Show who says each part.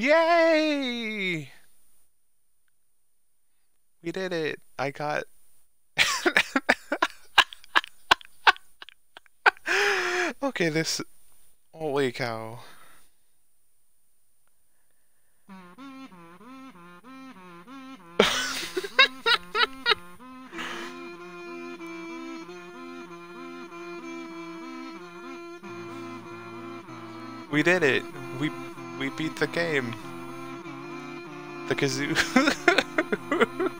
Speaker 1: Yay! We did it. I got... Okay, this... Holy cow. We did it. We beat the game. The kazoo.